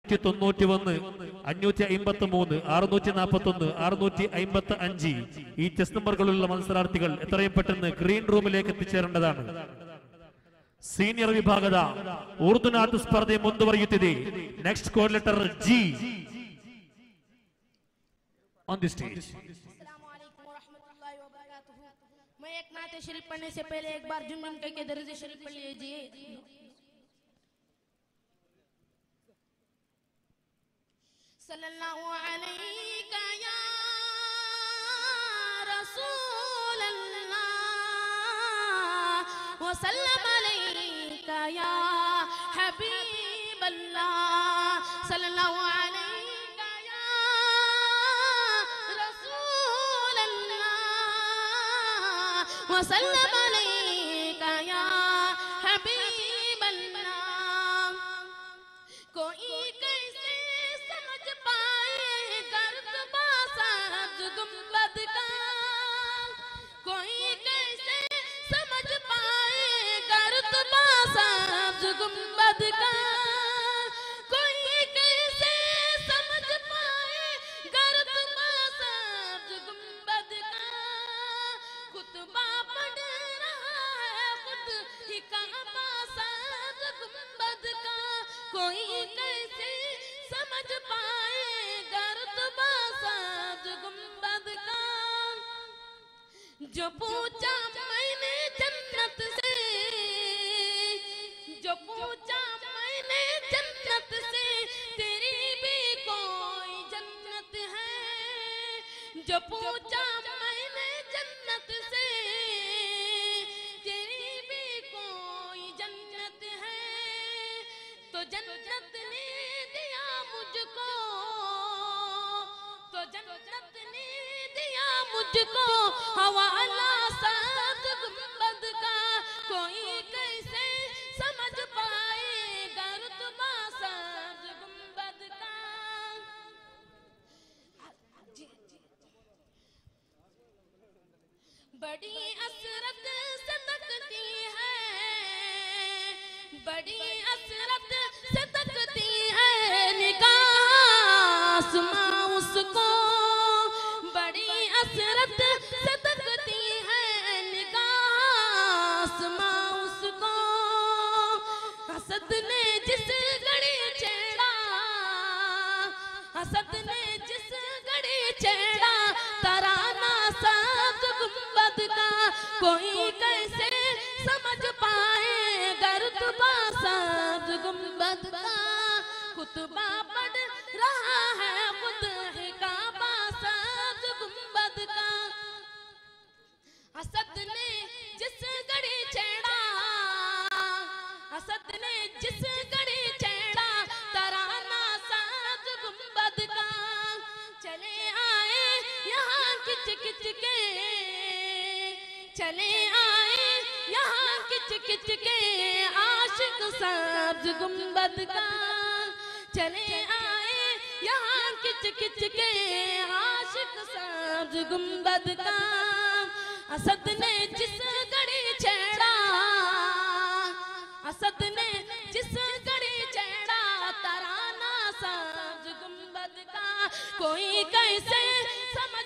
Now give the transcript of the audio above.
591 553 641 655 ഈ ചെസ് നമ്പറുകളുള്ള മത്സരാർത്ഥികൾ എത്രയും പെട്ടെന്ന് ഗ്രീൻ റൂമിലേക്ക് എത്തിച്ചേരേണ്ടതാണ്. ಸೀನಿಯರ್ ವಿಭಾಗದ ಉರ್ದುನಾಥ ಸ್ಪರ್ಧೆ ಮುಂದುವರಿಯುತ್ತಿದೆ. Next code letter G on the stage. अस्सलाम वालेकुम व रहमतुल्लाहि व बरकातहू. मैं एक नात शरीफ पढ़ने से पहले एक बार जुम्मन के दर्ज शरीफ पढ़ लीजिए. सल्लल्लाहु अलैका या रसूल अल्लाह व सल्लम अलैका या हबीब अल्लाह. सल्लल्लाहु अलैका या रसूल अल्लाह व सल्लम अलैका या हबीब अल्लाह. कोई कैसे समझ पाए गर्द बासाज गुंबद का, कोई कैसे समझ पाए गर्द बासाज गुंबद का, कोई कैसे समझ पाए गर्द बासाज गुंबद का. खुतबा पढ़ रहा है खुद ही काबा साज गुंबद का. कोई कैसे समझ पाए गर्द बासाज गुंबद का. जो पूछा मैंने जन्नत से, जो पूछा मैंने जन्नत से, तेरी भी कोई जन्नत है. जो पूछा मैंने जन्नत से, तेरी भी कोई जन्नत है. तो जन्नत ने दिया मुझको, तो जन्नत ने दिया मुझको हवाला साज गुंबद का. कोई कैसे समझ पाए गर्द बासाज गुंबद का. बड़ी असरत से तकती है, बड़ी असरत से तकती है निगाह आसमां उसको. बड़ी असरत से तकती है निगाह आसमां उसको. हसद ने जिस घड़ी छेड़ा, हसद ने जिस घड़ी छेड़ा तराना साज गुंबद का. कोई कैसे समझ पाए गर्द बासाज गुंबद का. खुतबा पढ़ रहा है खुद ही काबा साज गुंबद का. हसद ने जिस घड़ी छेड़ा, हसद ने जिस घड़ी छेड़ा तराना साज गुंबद का. चले आए यहाँ किच किच के, चले आए यहाँ किच किच के आशिक साज गुंबद का. चले आए यहाँ किच किच के आशिक साज गुंबद का. असद ने जिस घड़ी छेड़ा, असद ने जिस घड़ी छेड़ा तराना साज गुंबद का. कोई कैसे समझ